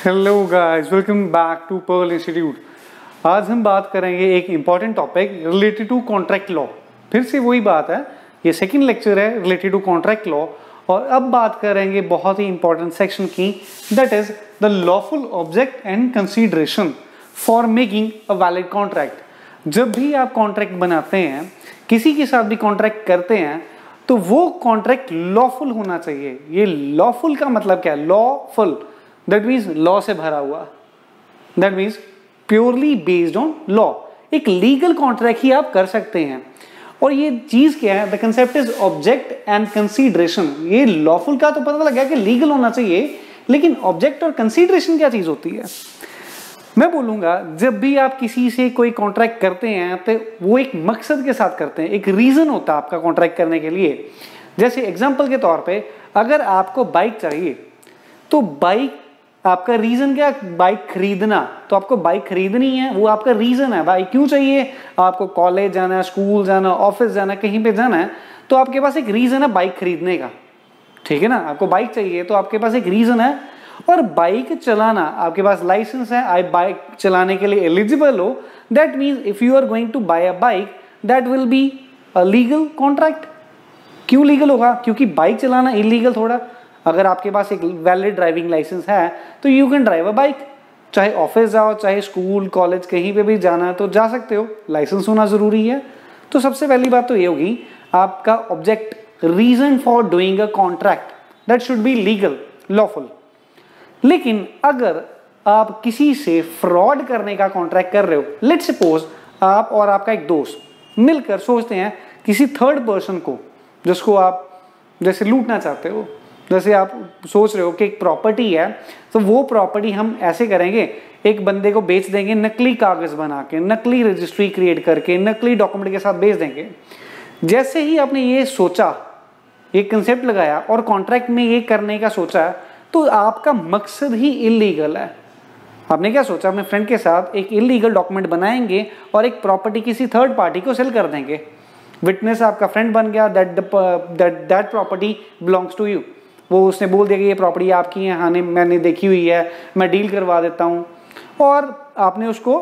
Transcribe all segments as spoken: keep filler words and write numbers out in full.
Hello guys, welcome back to Pearl institute. आज हम बात करेंगे एक important topic related to contract law. फिर से वही बात है, ये सेकंड लेक्चर है रिलेटेड टू कॉन्ट्रैक्ट लॉ। और अब बात करेंगे बहुत ही इंपॉर्टेंट सेक्शन की, that is the lawful object and consideration for making a valid contract. जब भी आप कॉन्ट्रैक्ट बनाते हैं, किसी के साथ भी कॉन्ट्रैक्ट करते हैं, तो वो कॉन्ट्रैक्ट लॉफुल होना चाहिए। ये लॉफुल का मतलब क्या है? लॉफुल दैट मीन्स लॉ से भरा हुआ, that means purely based on law. एक लीगल कॉन्ट्रैक्ट ही आप कर सकते हैं। और ये चीज क्या है? The concept is object and consideration. ये लॉफुल का तो पता लगा कि लीगल होना चाहिए, लेकिन ऑब्जेक्ट और कंसीडरेशन क्या चीज होती है? मैं बोलूंगा, जब भी आप किसी से कोई कॉन्ट्रैक्ट करते हैं तो वो एक मकसद के साथ करते हैं, एक रीजन होता है आपका कॉन्ट्रैक्ट करने के लिए। जैसे एग्जांपल के तौर पे, अगर आपको बाइक चाहिए तो बाइक आपका रीजन क्या? बाइक खरीदना। तो आपको बाइक खरीदनी है, वो आपका रीजन है। बाइक क्यों चाहिए? आपको कॉलेज जाना है, स्कूल जाना, ऑफिस जाना, कहीं पे जाना है, तो आपके पास एक रीजन है बाइक खरीदने का। ठीक है ना? आपको बाइक चाहिए तो आपके पास एक रीजन है। और बाइक चलाना, आपके पास लाइसेंस है, आप बाइक चलाने के लिए एलिजिबल हो, that means if you are going to buy a bike, that will be a legal contract. क्यों लीगल होगा? क्योंकि बाइक चलाना इलीगल थोड़ा। अगर आपके पास एक वैलिड ड्राइविंग लाइसेंस है तो you can drive a bike. चाहे ऑफिस जाओ, चाहे स्कूल कॉलेज कहीं पे भी जाना है तो जा सकते हो। लाइसेंस होना जरूरी है। तो सबसे पहली बात तो ये होगी, आपका object, reason for doing a contract, that should be legal, lawful. लेकिन अगर आप किसी से फ्रॉड करने का कॉन्ट्रैक्ट कर रहे हो, लेट्स सपोज आप और आपका एक दोस्त मिलकर सोचते हैं किसी थर्ड पर्सन को, जिसको आप जैसे लूटना चाहते हो, जैसे आप सोच रहे हो कि एक प्रॉपर्टी है तो वो प्रॉपर्टी हम ऐसे करेंगे, एक बंदे को बेच देंगे नकली कागज बना के, नकली रजिस्ट्री क्रिएट करके, नकली डॉक्यूमेंट के साथ बेच देंगे। जैसे ही आपने ये सोचा, ये कंसेप्ट लगाया और कॉन्ट्रैक्ट में ये करने का सोचा, तो आपका मकसद ही इलीगल है। आपने क्या सोचा? अपने फ्रेंड के साथ एक इलीगल डॉक्यूमेंट बनाएंगे और एक प्रॉपर्टी किसी थर्ड पार्टी को सेल कर देंगे। विटनेस आपका फ्रेंड बन गया, that that that property belongs to you. वो उसने बोल दिया कि ये प्रॉपर्टी आपकी है, हाँ ने मैंने देखी हुई है, मैं डील करवा देता हूँ, और आपने उसको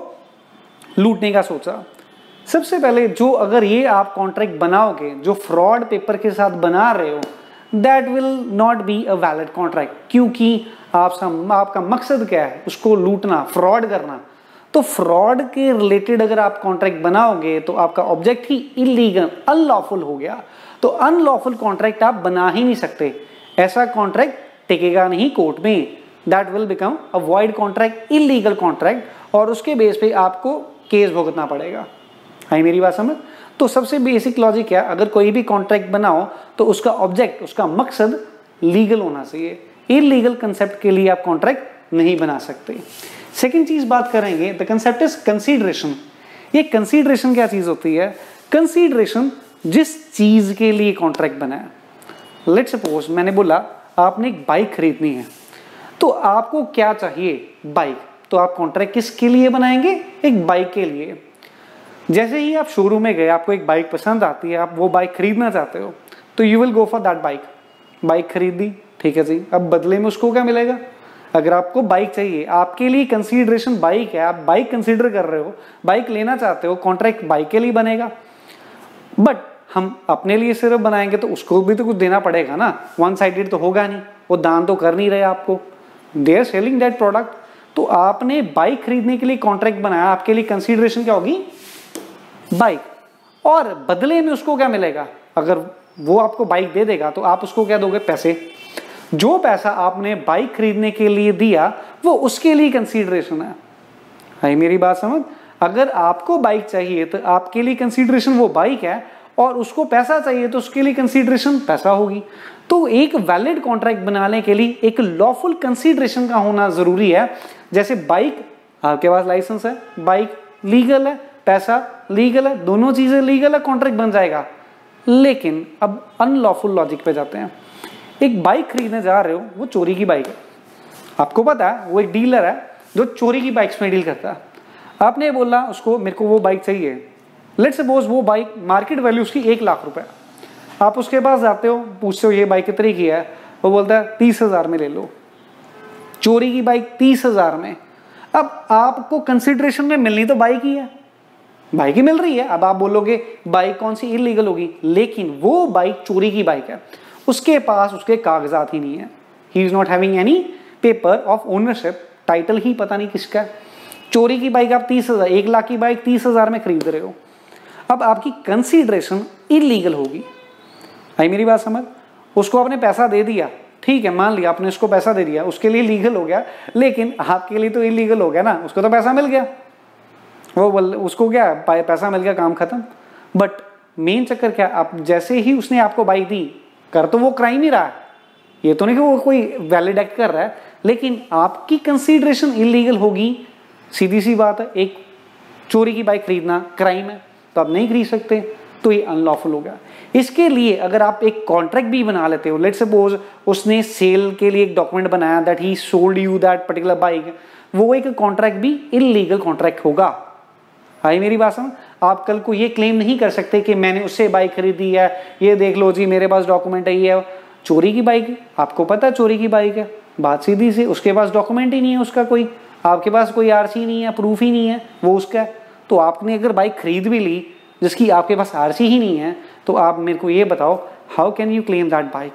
लूटने का सोचा। सबसे पहले जो अगर ये आप कॉन्ट्रैक्ट बनाओगे जो फ्रॉड पेपर के साथ बना रहे हो, that will not be a valid contract. क्योंकि आप सम, आपका मकसद क्या है? उसको लूटना, फ्रॉड करना। तो फ्रॉड के रिलेटेड अगर आप कॉन्ट्रैक्ट बनाओगे तो आपका ऑब्जेक्ट ही इलीगल, अनलॉफुल हो गया। तो अनलॉफुल कॉन्ट्रैक्ट आप बना ही नहीं सकते। ऐसा कॉन्ट्रैक्ट टिकेगा नहीं कोर्ट में। That will become a void contract, illegal contract, और उसके बेस पे आपको केस भुगतना पड़ेगा। है मेरी बात समझ? तो सबसे बेसिक लॉजिक है, अगर कोई भी कॉन्ट्रैक्ट बनाओ तो उसका ऑब्जेक्ट, उसका मकसद लीगल होना चाहिए। इलीगल कंसेप्ट के लिए आप कॉन्ट्रैक्ट नहीं बना सकते। सेकेंड चीज बात करेंगे, द कंसेप्ट इज कंसीडरेशन। ये कंसीडरेशन क्या चीज होती है? कंसीडरेशन जिस चीज के लिए कॉन्ट्रैक्ट बना है। लेट्स सपोज मैंने बोला आपने एक बाइक खरीदनी है, तो आपको क्या चाहिए? बाइक। तो आप कॉन्ट्रैक्ट किसके लिए बनाएंगे? एक बाइक के लिए। जैसे ही आप शोरूम में गए, आपको एक बाइक पसंद आती है, आप वो बाइक खरीदना चाहते हो, तो you will go for that bike. Bike खरीदी, ठीक है जी। अब बदले में उसको क्या मिलेगा? अगर आपको बाइक चाहिए, आपके लिए कंसीडरेशन बाइक है, आप बाइक कंसीडर कर रहे हो, बाइक लेना चाहते हो, कॉन्ट्रैक्ट बाइक के लिए बनेगा। बट हम अपने लिए सिर्फ बनाएंगे तो उसको भी तो कुछ देना पड़ेगा ना, वन साइडेड तो होगा नहीं, वो दान तो कर नहीं रहे आपको, they are selling that product. तो आपने बाइक खरीदने के लिए कॉन्ट्रैक्ट बनाया, आपके लिए कंसीडरेशन क्या होगी? बाइक। और बदले में उसको क्या मिलेगा? अगर वो आपको बाइक दे देगा तो आप उसको क्या दोगे? पैसे। जो पैसा आपने बाइक खरीदने के लिए दिया वो उसके लिए कंसीडरेशन है। है मेरी बात समझ? अगर आपको बाइक चाहिए तो आपके लिए कंसीडरेशन वो बाइक है, और उसको पैसा चाहिए तो उसके लिए कंसीडरेशन पैसा होगी। तो एक वैलिड कॉन्ट्रैक्ट बनाने के लिए एक लॉफुल कंसीडरेशन का होना जरूरी है। जैसे बाइक, आपके पास लाइसेंस है, बाइक लीगल है, पैसा लीगल है, दोनों चीजें लीगल है, कॉन्ट्रैक्ट बन जाएगा। लेकिन अब अनलॉफुल लॉजिक पे जाते हैं। एक बाइक खरीदने जा रहे हो, वो चोरी की बाइक है, आपको पता है, वो एक डीलर है जो चोरी की बाइक्स में डील करता है। आपने बोला उसको मेरे को वो बाइक चाहिए, लेट्स सपोज वो बाइक मार्केट वैल्यू उसकी एक लाख रुपए। आप उसके पास जाते हो, पूछते हो ये बाइक कितने की है, वो बोलता है तीस हजार में ले लो। चोरी की बाइक तीस हजार में। अब आपको कंसिडरेशन में मिलनी तो बाइक ही है, बाइक ही मिल रही है। अब आप बोलोगे बाइक कौन सी इलीगल होगी, लेकिन वो बाइक चोरी की बाइक है, उसके पास उसके कागजात ही नहीं है, he is not having any paper of ownership, title ही पता नहीं किसका है। चोरी की बाइक आप तीस हजार एक लाख की बाइक तीस हजार में खरीद रहे हो, अब आपकी कंसीडरेशन इलीगल होगी। आई मेरी बात समझ? उसको आपने पैसा दे दिया, ठीक है, मान लिया आपने उसको पैसा दे दिया, उसके लिए लीगल हो गया, लेकिन आपके लिए तो इलीगल हो गया ना, उसको तो पैसा मिल गया, वो बोल उसको क्या पैसा मिल गया, काम खत्म। बट मेन चक्कर क्या, आप जैसे ही उसने आपको बाइक दी, कर तो वो क्राइम ही रहा है, ये तो नहीं कि वो कोई वैलिड एक्ट कर रहा है, लेकिन आपकी कंसीडरेशन इलीगल होगी। सीधी सी बात है, एक चोरी की बाइक खरीदना क्राइम है, तो आप नहीं खरीद सकते, तो ये अनलॉफुल हो गया। इसके लिए अगर आप एक कॉन्ट्रैक्ट भी बना लेते हो, लेट्स सपोज उसने सेल के लिए एक डॉक्यूमेंट बनाया that he sold you that particular bike, वो एक कॉन्ट्रैक्ट भी इलीगल कॉन्ट्रैक्ट होगा। आई मेरी बात समझ? आप कल को ये क्लेम नहीं कर सकते कि मैंने उससे बाइक खरीदी है, ये देख लो जी मेरे पास डॉक्यूमेंट है, ये चोरी की बाइक है, आपको पता है चोरी की बाइक है, बात सीधी सी, उसके पास डॉक्यूमेंट ही नहीं है उसका कोई, आपके पास कोई आरसी नहीं है, प्रूफ ही नहीं है वो उसका है। तो आपने अगर बाइक खरीद भी ली जिसकी आपके पास आरसी ही नहीं है, तो आप मेरे को ये बताओ, how can you claim that bike?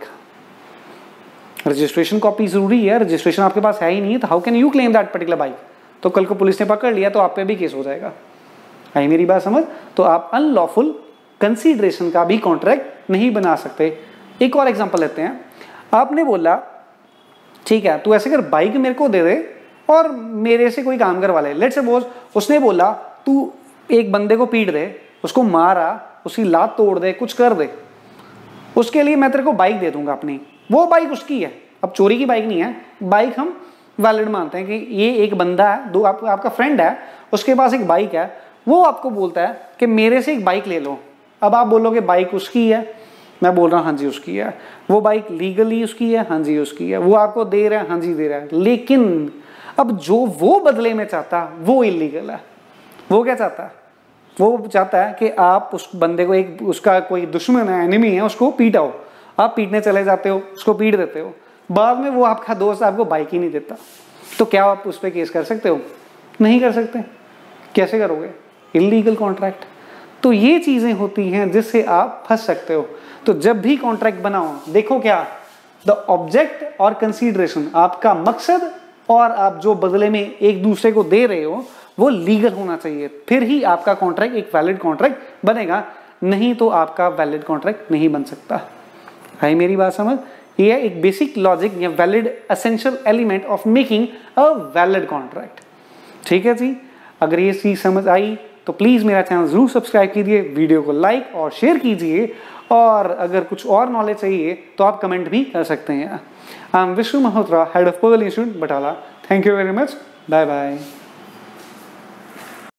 Registration copy जरूरी है, रजिस्ट्रेशन आपके पास है ही नहीं है, तो how can you claim that particular bike? तो कल को पुलिस ने पकड़ लिया तो आप पे भी केस हो जाएगा। आई मेरी बात समझ? तो आप अनलॉफुल कंसीडरेशन का भी कॉन्ट्रैक्ट नहीं बना सकते। एक और एग्जांपल लेते हैं, आपने बोला ठीक है तू ऐसे कर, बाइक मेरे को दे दे और मेरे से कोई काम करवा ले। लेट्स सपोज उसने बोला तू एक बंदे को पीट दे, उसको मारा, उसकी लात तोड़ दे, कुछ कर दे, उसके लिए मैं तेरे को बाइक दे दूंगा अपनी। वो बाइक उसकी है, अब चोरी की बाइक नहीं है, बाइक हम वैलिड मानते हैं कि ये एक बंदा है, दो आप, आपका फ्रेंड है, उसके पास एक बाइक है, वो आपको बोलता है कि मेरे से एक बाइक ले लो। अब आप बोलोगे बाइक उसकी है, मैं बोल रहा हूँ हाँ जी उसकी है। वो बाइक लीगली उसकी है, हाँ जी उसकी है। वो आपको दे रहा है, हाँ जी दे रहा है, लेकिन अब जो वो बदले में चाहता वो इलीगल है। वो क्या चाहता है? वो चाहता है कि आप उस बंदे को, एक उसका कोई दुश्मन है, एनिमी है, उसको पीटाओ। आप पीटने चले जाते हो, उसको पीट देते हो, बाद में वो आपका दोस्त आपको बाइक ही नहीं देता, तो क्या आप उस पर केस कर सकते हो? नहीं कर सकते। कैसे करोगे? Illegal contract. तो ये चीजें होती हैं जिससे आप फंस सकते हो। तो जब भी कॉन्ट्रैक्ट बनाओ, देखो क्या द ऑब्जेक्ट और कंसीडरेशन, आपका मकसद और आप जो बदले में एक दूसरे को दे रहे हो वो लीगल होना चाहिए, फिर ही आपका कॉन्ट्रैक्ट एक वैलिड कॉन्ट्रैक्ट बनेगा, नहीं तो आपका वैलिड कॉन्ट्रैक्ट नहीं बन सकता। है मेरी बात समझ? ये है एक बेसिक लॉजिक या valid essential element of making a valid contract. ठीक है जी, अगर ये चीज समझ आई तो प्लीज मेरा चैनल जरूर सब्सक्राइब कीजिए, वीडियो को लाइक और शेयर कीजिए, और अगर कुछ और नॉलेज चाहिए तो आप कमेंट भी कर सकते हैं। I am Vishnu Malhotra, head of Pearl Institute Batala. Thank you very much, bye bye.